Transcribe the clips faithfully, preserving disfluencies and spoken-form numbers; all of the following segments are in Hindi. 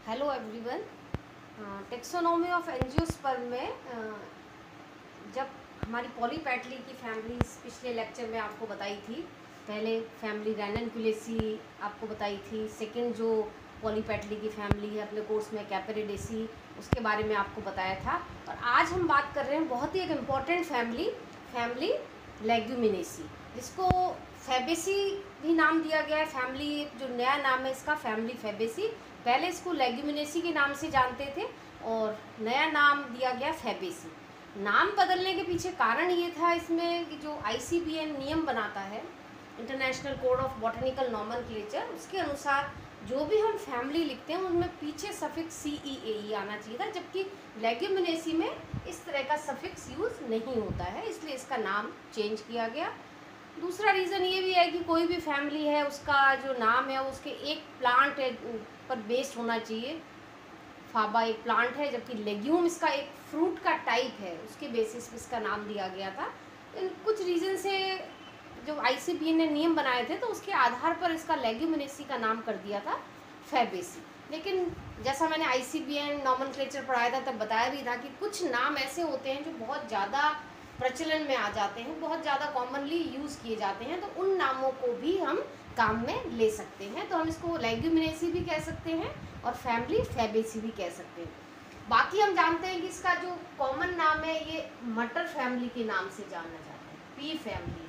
Hello everyone. Taxonomy of angiosperm में uh, जब हमारी पॉलीपेटली की फैमिलीज पिछले लेक्चर में आपको बताई थी। पहले फैमिली रैननकुलेसी आपको बताई थी। सेकंड जो पॉलीपेटली की फैमिली है अपने कोर्स में कैपेरिडेसी, उसके बारे में आपको बताया था। और आज हम बात कर रहे हैं बहुत ही एक इम्पॉर्टेंट फैमिली फैमिली लेग्यूमिनेसी, जिसको फैबेसी भी नाम दिया गया है। फैमिली जो नया नाम है इसका फैमिली फैबेसी। पहले इसको लेग्यूमिनेसी के नाम से जानते थे और नया नाम दिया गया फैबेसी। नाम बदलने के पीछे कारण ये था इसमें कि जो आई सी बी एन नियम बनाता है, international code of botanical nomenclature, उसके अनुसार जो भी हम फैमिली लिखते हैं उनमें पीछे सफिक्स सी ई ए ई आना चाहिए था, जबकि लेग्यूमिनेसी में इस तरह का सफिक्स यूज़ नहीं होता है, इसलिए इसका नाम चेंज किया गया। दूसरा रीज़न ये भी है कि कोई भी फैमिली है उसका जो नाम है उसके एक प्लांट है पर बेस्ड होना चाहिए। फाबा एक प्लांट है, जबकि लेग्यूम इसका एक फ्रूट का टाइप है, उसके बेसिस पे इसका नाम दिया गया था। इन कुछ रीज़न से जो आई सी बी एन ने नियम बनाए थे तो उसके आधार पर इसका लेग्यूमिनेसी का नाम कर दिया था फैबेसी। लेकिन जैसा मैंने I C B N nomenclature पढ़ाया था तब बताया भी था कि कुछ नाम ऐसे होते हैं जो बहुत ज़्यादा प्रचलन में आ जाते हैं, बहुत ज़्यादा कॉमनली यूज़ किए जाते हैं, तो उन नामों को भी हम काम में ले सकते हैं। तो हम इसको लेग्यूमिनेसी भी कह सकते हैं और फैमिली फैबेसी भी कह सकते हैं। बाकी हम जानते हैं कि इसका जो कॉमन नाम है ये मटर फैमिली के नाम से जाना जाता है, पी फैमिली है।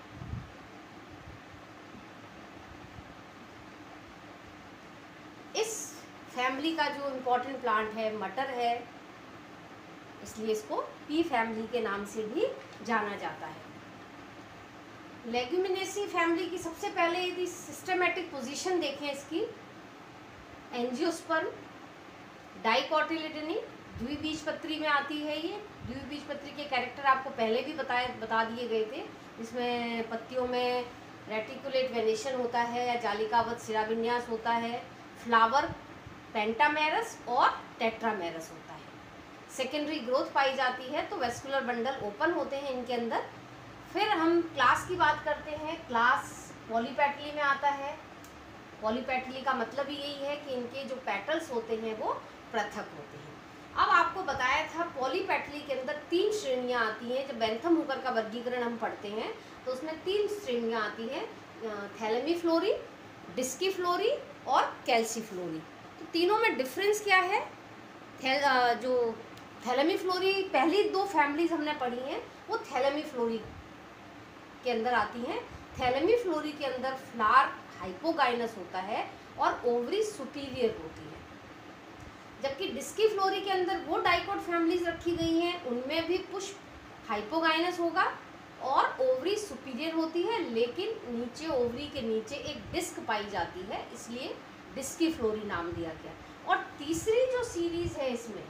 इस फैमिली का जो इम्पोर्टेंट प्लांट है मटर है, इसलिए इसको पी फैमिली के नाम से भी जाना जाता है। लेग्यूमिनेसी फैमिली की सबसे पहले यदि सिस्टमेटिक पोजीशन देखें इसकी, एंजियोस्पर्म डाइकोटिलिडनी द्विबीजपत्री में आती है। ये द्विबीजपत्री के कैरेक्टर आपको पहले भी बताए बता दिए गए थे, जिसमें पत्तियों में रेटिकुलेट वेनेशन होता है या जालिकावत शिराविन्यास होता है। फ्लावर पेंटामेरस और टेट्रामेरस होता है। सेकेंडरी ग्रोथ पाई जाती है तो वेस्कुलर बंडल ओपन होते हैं इनके अंदर। फिर हम क्लास की बात करते हैं। क्लास पॉलीपेटली में आता है। पॉलीपेटली का मतलब ही यही है कि इनके जो पेटल्स होते हैं वो पृथक होते हैं। अब आपको बताया था पॉलीपेटली के अंदर तीन श्रेणियां आती हैं। जब बेंथम हुकर का वर्गीकरण हम पढ़ते हैं तो उसमें तीन श्रेणियां आती हैं, थैलेमीफ्लोरी, डिस्कीफ्लोरी और कैल्सीफ्लोरी। तो तीनों में डिफरेंस क्या है? थैल जो थैलेमीफ्लोरी पहली दो फैमिलीज हमने पढ़ी हैं वो थैलेमीफ्लोरी के अंदर आती हैं। थैलेमीफ्लोरी के अंदर फ्लावर हाइपोगाइनस होता है और ओवरी सुपीरियर होती है, जबकि डिस्कीफ्लोरी के अंदर वो डाइकोट फैमिलीज रखी गई हैं, उनमें भी पुष्प हाइपोगाइनस होगा और ओवरी सुपीरियर होती है, लेकिन नीचे ओवरी के नीचे एक डिस्क पाई जाती है, इसलिए डिस्कीफ्लोरी नाम दिया गया। और तीसरी जो सीरीज है इसमें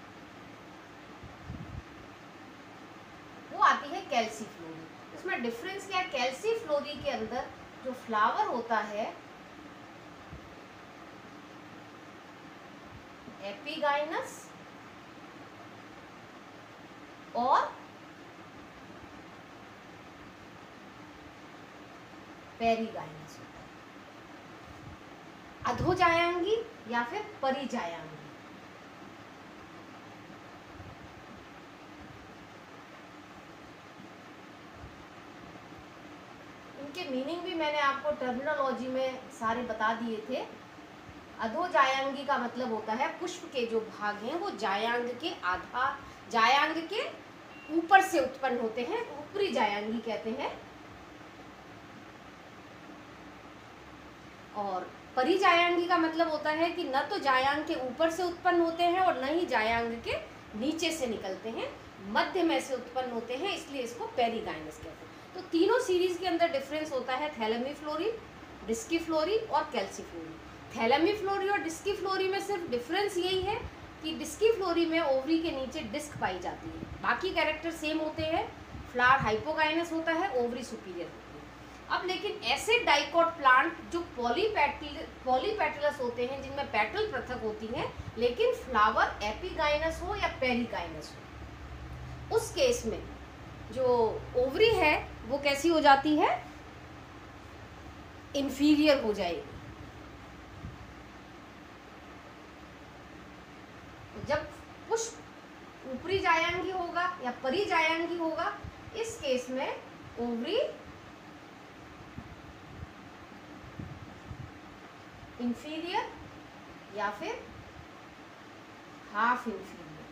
वो आती है कैल्सीफ्लोरी। इसमें डिफरेंस क्या है? कैल्सीफ्लोरी के अंदर जो फ्लावर होता है एपिगाइनस और पेरिगाइनस होता है, अधोजायांगी या फिर परिजायांगी। इनके मीनिंग भी मैंने आपको टर्मिनोलॉजी में सारे बता दिए थे। अधोजायांगी का मतलब होता है पुष्प के जो भाग हैं वो जायांग के आधा जायांग के ऊपर से उत्पन्न होते हैं, ऊपरी जायांगी कहते हैं। और परिजायांगी का मतलब होता है कि न तो जायांग के ऊपर से उत्पन्न होते हैं और न ही जायांग के नीचे से निकलते हैं, मध्य में से उत्पन्न होते हैं, इसलिए इसको पेरिगाइनस कहते हैं। तो तीनों सीरीज के अंदर डिफरेंस होता है थैलेमीफ्लोरी, डिस्कीफ्लोरी और कैल्सीफ्लोरी। थैलेमीफ्लोरी और डिस्कीफ्लोरी में सिर्फ डिफरेंस यही है कि डिस्कीफ्लोरी में ओवरी के नीचे डिस्क पाई जाती है, बाकी कैरेक्टर सेम होते हैं। फ्लावर हाइपोगाइनस होता है, ओवरी सुपीरियर होती है। अब लेकिन ऐसे डाइकोट प्लांट जो पॉलीपेटल पॉलीपेटलस होते हैं, जिनमें पेटल पृथक होती हैं लेकिन फ्लावर एपिगाइनस हो या पेरिगाइनस हो, उस केस में जो ओवरी है वो कैसी हो जाती है? इन्फीरियर हो जाएगी। जब पुष्प ऊपरी जायांगी होगा या परिजायांगी होगा, इस केस में ओवरी इंफीरियर या फिर हाफ इंफीरियर।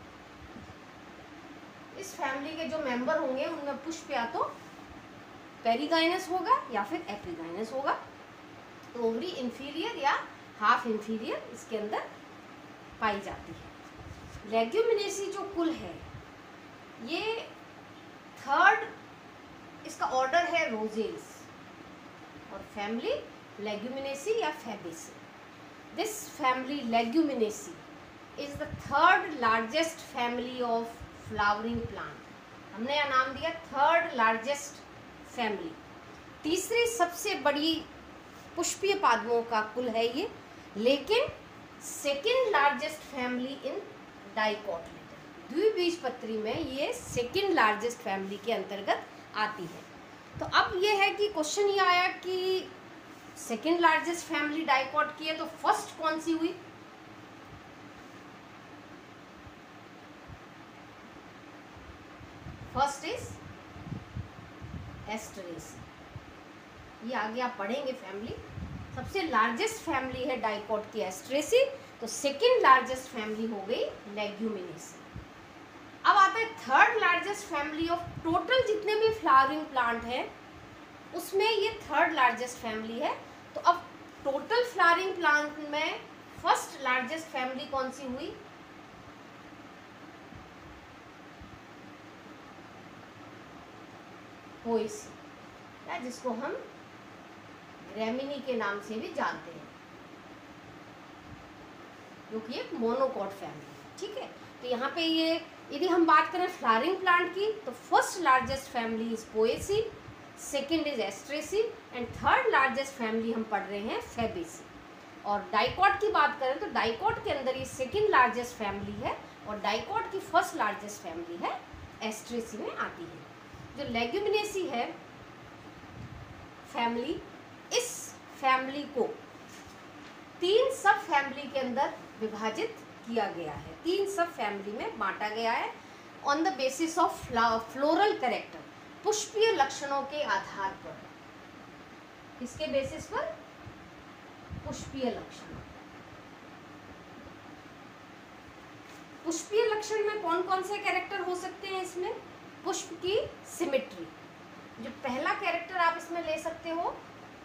इस फैमिली के जो मेंबर होंगे उनमें पुष्प या तो पेरिगाइनस होगा या फिर एपिगाइनस होगा। तो ओवरी इंफीरियर या हाफ इंफीरियर इसके अंदर पाई जाती है। लेग्यूमिनेसी जो कुल है ये थर्ड, इसका ऑर्डर है रोजेस, और फैमिली लेग्यूमिनेसी या fabaceae. This family leguminosae is the third largest family of flowering plant. हमने यह नाम दिया थर्ड लार्जेस्ट फैमिली। तीसरी सबसे बड़ी पुष्पीय पादपों का कुल है ये, लेकिन second largest family in dicotyledon. द्विबीजपत्री में ये सेकेंड लार्जेस्ट फैमिली के अंतर्गत आती है। तो अब ये है कि क्वेश्चन ये आया कि सेकेंड लार्जेस्ट फैमिली डाइकोट की है, तो फर्स्ट कौन सी हुई? First is asteraceae. ये आगे आप पढ़ेंगे फैमिली। सबसे लार्जेस्ट फैमिली है डाइकोट की एस्टरेसी, तो सेकेंड लार्जेस्ट फैमिली हो गई लेग्यूमिनेसी। अब आता है third largest family of total जितने भी फ्लावरिंग प्लांट हैं उसमें ये थर्ड लार्जेस्ट फैमिली है। तो अब टोटल फ्लावरिंग प्लांट में फर्स्ट लार्जेस्ट फैमिली कौन सी हुई? पोएसी, या जिसको हम ग्रेमिनी के नाम से भी जानते हैं, जो कि एक मोनोकॉट फैमिली है। ठीक है, तो यहाँ पे ये यदि हम बात करें फ्लावरिंग प्लांट की, तो first largest family is poaceae, second is asteraceae and third largest family हम पढ़ रहे हैं फैबेसी। और डाइकोट की बात करें तो डाइकोट के अंदर ये सेकेंड लार्जेस्ट फैमिली है और डाइकोट की फर्स्ट लार्जेस्ट फैमिली है एस्ट्रेसी में आती है। जो लेग्यूमिनेसी है फैमिली, इस फैमिली को तीन सब फैमिली के अंदर विभाजित किया गया है, तीन सब फैमिली में बांटा गया है on the basis of floral character, पुष्पीय लक्षणों के आधार पर। किसके बेसिस पर? पुष्पीय लक्षण। पुष्पीय लक्षण में कौन कौन से कैरेक्टर हो सकते हैं इसमें? पुष्प की सिमेट्री, जो पहला कैरेक्टर आप इसमें ले सकते हो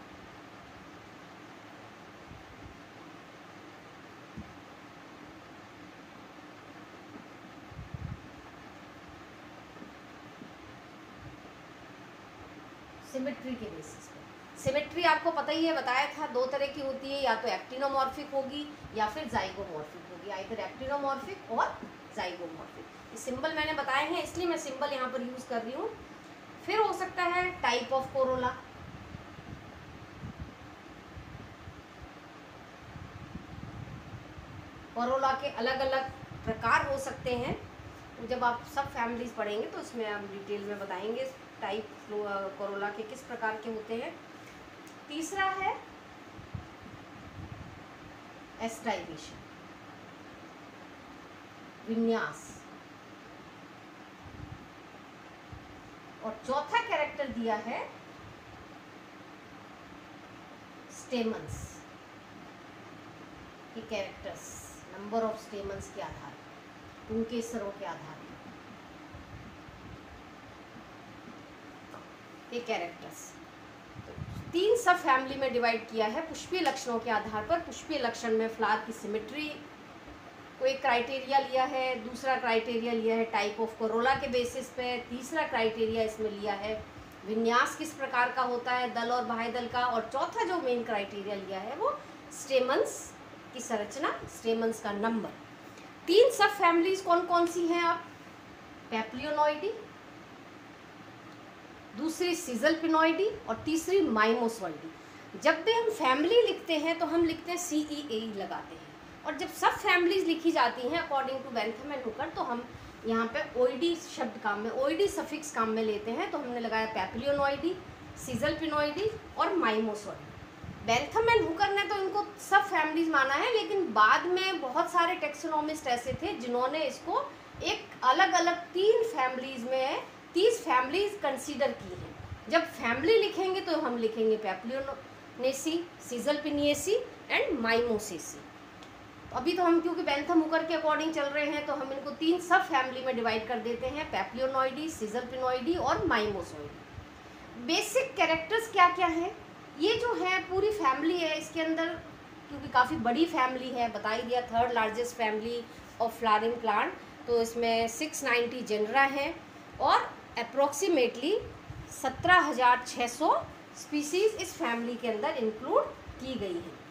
सिमेट्री के बेसिस पे। सिमेट्री आपको पता ही है, बताया था दो तरह की होती है, या तो एक्टिनोमॉर्फिक होगी या फिर जाइगोमॉर्फिक होगी, आइदर एक्टिनोमॉर्फिक और जाइगोमॉर्फिक। ये सिंबल मैंने बताए हैं इसलिए मैं सिंबल यहाँ पर यूज कर रही हूँ। फिर हो सकता है टाइप ऑफ कोरोला, कोरोला के अलग अलग प्रकार हो सकते हैं। जब आप सब फैमिलीज पढ़ेंगे तो इसमें हम डिटेल में बताएंगे टाइप कोरोला के किस प्रकार के होते हैं। तीसरा है एस्टाइलेशन, विन्यास, और चौथा कैरेक्टर दिया है स्टेमन्स के कैरेक्टर्स, नंबर ऑफ स्टेमन्स के आधार पर, उनके स्तरों के आधार पर ये कैरेक्टर्स। तो तीन सब फैमिली में डिवाइड किया है पुष्पीय लक्षणों के आधार पर। पुष्पीय लक्षण में फ्लावर की सिमेट्री को एक क्राइटेरिया लिया है, दूसरा क्राइटेरिया लिया है टाइप ऑफ कोरोला के बेसिस पे, तीसरा क्राइटेरिया इसमें लिया है विन्यास किस प्रकार का होता है दल और बाह्य दल का, और चौथा जो मेन क्राइटेरिया लिया है वो स्टेमन्स की संरचना, स्टेमन्स का नंबर। तीन सब फैमिलीज कौन कौन सी हैं आप? पैप्लियोनॉइडी, दूसरी सिजलपिनॉइडी और तीसरी माइमोसॉइडी। जब भी हम फैमिली लिखते हैं तो हम लिखते हैं सी ई ए लगाते हैं, और जब सब फैमिलीज लिखी जाती हैं according to Bentham and Hooker तो हम यहाँ पे ओइडी शब्द काम में, ओइडी सफिक्स काम में लेते हैं। तो हमने लगाया पैप्लियोनॉइडी, सिजलपिनॉइडी और माइमोसॉइडी। बेंथम एंड हुकर ने तो इनको सब फैमिलीज माना है, लेकिन बाद में बहुत सारे टेक्सोनोमिस्ट ऐसे थे जिन्होंने इसको एक अलग अलग तीन फैमिलीज में तीस फैमिलीज कंसीडर की हैं। जब फैमिली लिखेंगे तो हम लिखेंगे पैप्लियोनेसी, सीजलपिनिएसी एंड माइमोसेसी। तो अभी तो हम क्योंकि बेंथम हुकर के अकॉर्डिंग चल रहे हैं तो हम इनको तीन सब फैमिली में डिवाइड कर देते हैं, पैप्लियोनॉइडी, सीजलपिनॉइडी और माइमोसॉइडी। बेसिक कैरेक्टर्स क्या क्या है, ये जो है पूरी फैमिली है, इसके अंदर क्योंकि काफ़ी बड़ी फैमिली है, बता ही दिया, third largest family of flowering plant, तो इसमें सिक्स नाइन्टी जेनरा हैं और अप्रोक्सीमेटली सत्रह हज़ार छः सौ स्पीसीज़ इस फैमिली के अंदर इंक्लूड की गई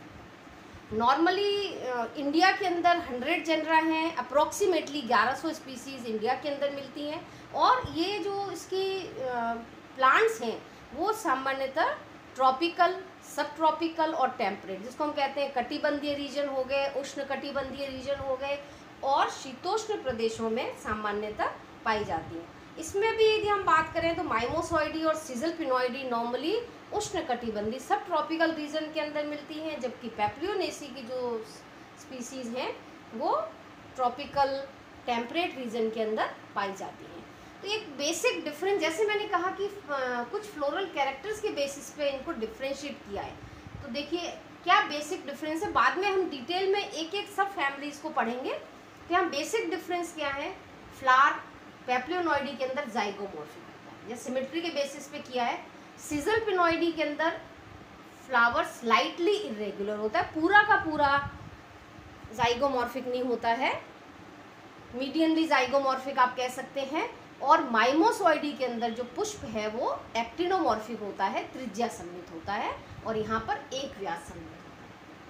है। नॉर्मली इंडिया के अंदर हंड्रेड जेनरा हैं, अप्रोक्सीमेटली ग्यारह सौ स्पीसीज़ इंडिया के अंदर मिलती हैं, और ये जो इसकी प्लांट्स हैं वो सामान्यतः ट्रॉपिकल, सब ट्रॉपिकल और टेम्परेट, जिसको हम कहते हैं कटिबंधीय रीजन हो गए, उष्ण कटिबंधीय रीजन हो गए, और शीतोष्ण प्रदेशों में सामान्यतः पाई जाती हैं। इसमें भी यदि हम बात करें तो माइमोसॉइडी और सीजलपिनॉइडी नॉर्मली उष्ण कटिबंधी सब ट्रॉपिकल रीजन के अंदर मिलती हैं, जबकि पैप्लियोनेसी की जो स्पीसीज़ हैं वो ट्रॉपिकल टेम्परेट रीजन के अंदर पाई जाती हैं। तो एक बेसिक डिफरेंस, जैसे मैंने कहा कि कुछ फ्लोरल कैरेक्टर्स के बेसिस पे इनको डिफ्रेंशिएट किया है, तो देखिए क्या बेसिक डिफरेंस है। बाद में हम डिटेल में एक एक सब फैमिलीज़ को पढ़ेंगे। तो यहाँ बेसिक डिफरेंस क्या है, फ्लावर पैप्लियोनॉइडी के अंदर जाइगोमॉर्फिक होता है, या सिमेट्री के बेसिस पे किया है। सीजलपिनॉइडी के अंदर फ्लावर स्लाइटली इरेगुलर होता है, पूरा का पूरा जाइगोमॉर्फिक नहीं होता है, मीडियनली जाइगोमॉर्फिक आप कह सकते हैं। और माइमोसॉइडी के अंदर जो पुष्प है वो एक्टिनोमॉर्फिक होता है, त्रिज्या सममित होता है, और यहाँ पर एक व्यास सममित होता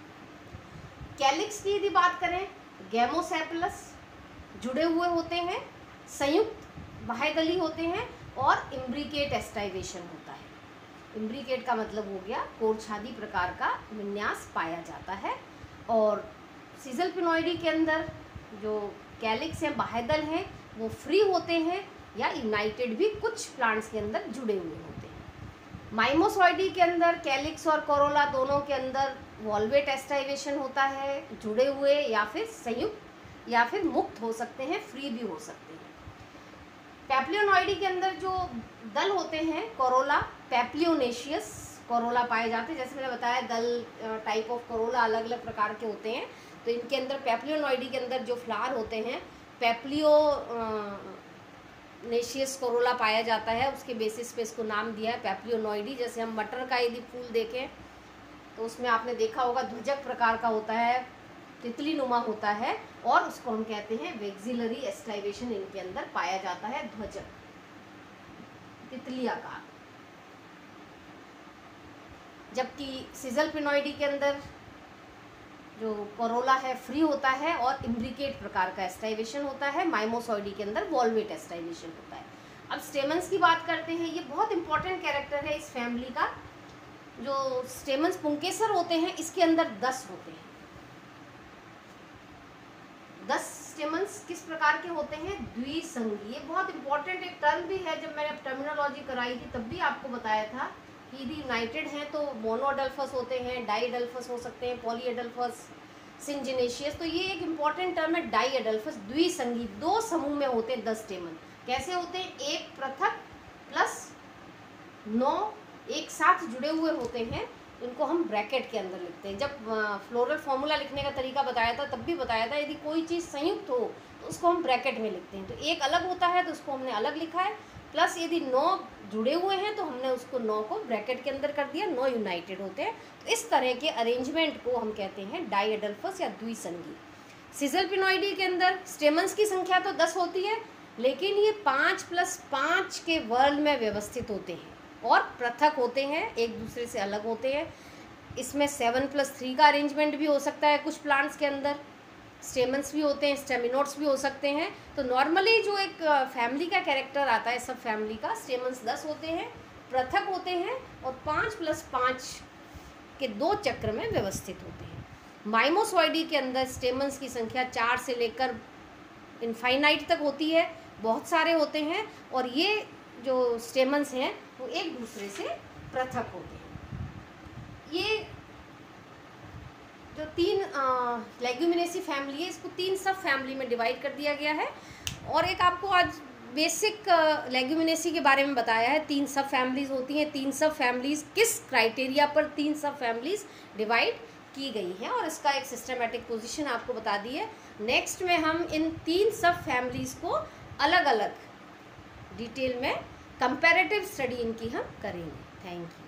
है। कैलिक्स की यदि बात करें, गैमोसेपलस जुड़े हुए होते हैं, संयुक्त बाह्यदली होते हैं, और इम्ब्रिकेट एस्टाइवेशन होता है। इम्ब्रिकेट का मतलब हो गया कोरछादी प्रकार का विन्यास पाया जाता है। और सीजलपिनॉइडी के अंदर जो कैलिक्स हैं, बाह्यदल हैं, वो फ्री होते हैं या यूनाइटेड भी कुछ प्लांट्स के अंदर जुड़े हुए होते हैं। माइमोसॉइडी के अंदर कैलिक्स और कोरोला दोनों के अंदर वॉल्वेट एस्टाइवेशन होता है, जुड़े हुए या फिर संयुक्त या फिर मुक्त हो सकते हैं, फ्री भी हो सकते हैं। पैप्लियोनॉइडी के अंदर जो दल होते हैं, कोरोला पैप्लियोनेशियस कोरोला पाए जाते हैं। जैसे मैंने बताया दल टाइप ऑफ कोरोला अलग अलग प्रकार के होते हैं, तो इनके अंदर पैप्लियोनॉइडी के अंदर जो फ्लावर होते हैं पैप्लियो नेशियस कोरोला पाया जाता है, उसके बेसिस पे इसको नाम दिया है पैप्लियोनॉइडी। जैसे हम मटर का यदि फूल देखें तो उसमें आपने देखा होगा ध्वजक प्रकार का होता है, तितली नुमा होता है, और उसको हम कहते हैं वेक्सिलरी एस्टाइवेशन इनके अंदर पाया जाता है, ध्वजक तितली आकार। जबकि सीजलपिनॉइडी के अंदर जो कोरोला है फ्री होता है और इम्ब्रिकेट प्रकार का एस्टाइवेशन होता है, माइमोसॉइडी के अंदर वॉल्वेट एस्टाइवेशन होता है। अब स्टेमन्स की बात करते हैं, ये बहुत इंपॉर्टेंट कैरेक्टर है इस फैमिली का। जो स्टेमन्स पुंकेसर होते हैं इसके अंदर दस होते हैं। दस स्टेमन्स किस प्रकार के होते हैं, द्विसंगी। ये बहुत इंपॉर्टेंट एक टर्म भी है, जब मैंने टर्मिनोलॉजी कराई थी तब भी आपको बताया था कि यदि यूनाइटेड हैं तो मोनोअडल्फस होते हैं, डाईअडल्फस हो सकते हैं, पॉलीअडल्फस, सिंजिनेशियस। तो ये एक इंपॉर्टेंट टर्म है डाईअडल्फस, द्विसंगी, दो समूह में होते हैं दस स्टेमन। कैसे होते हैं, एक पृथक प्लस नौ एक साथ जुड़े हुए होते हैं, इनको हम ब्रैकेट के अंदर लिखते हैं। जब फ्लोरल फॉर्मूला लिखने का तरीका बताया था तब भी बताया था, यदि कोई चीज़ संयुक्त हो तो उसको हम ब्रैकेट में लिखते हैं। तो एक अलग होता है तो उसको हमने अलग लिखा है, प्लस यदि नौ जुड़े हुए हैं तो हमने उसको नौ को ब्रैकेट के अंदर कर दिया, नौ यूनाइटेड होते हैं। तो इस तरह के अरेंजमेंट को हम कहते हैं डाईअडल्फस या द्विसंगी। सीजलपिनॉइडी के अंदर स्टेमन्स की संख्या तो दस होती है, लेकिन ये पाँच प्लस पाँच के वर्ग में व्यवस्थित होते हैं और पृथक होते हैं, एक दूसरे से अलग होते हैं। इसमें सेवन प्लस थ्री का अरेंजमेंट भी हो सकता है, कुछ प्लांट्स के अंदर स्टेमन्स भी होते हैं, स्टेमिनोड्स भी हो सकते हैं। तो नॉर्मली जो एक फैमिली का कैरेक्टर आता है सब फैमिली का, स्टेमन्स दस होते हैं, पृथक होते हैं और पाँच प्लस पाँच के दो चक्र में व्यवस्थित होते हैं। माइमोसॉइडी के अंदर स्टेमन्स की संख्या चार से लेकर इनफाइनाइट तक होती है, बहुत सारे होते हैं, और ये जो स्टेमन्स हैं वो एक दूसरे से पृथक होते हैं। ये जो तीन लेग्यूमिनेसी फैमिली है, इसको तीन सब फैमिली में डिवाइड कर दिया गया है। और एक आपको आज बेसिक लेग्यूमिनेसी के बारे में बताया है, तीन सब फैमिलीज़ होती हैं, तीन सब फैमिलीज़ किस क्राइटेरिया पर तीन सब फैमिलीज़ डिवाइड की गई हैं, और इसका एक सिस्टमेटिक पोजीशन आपको बता दी है। नेक्स्ट में हम इन तीन सब फैमिलीज़ को अलग अलग डिटेल में कंपैरेटिव स्टडी इनकी हम करेंगे। Thank you.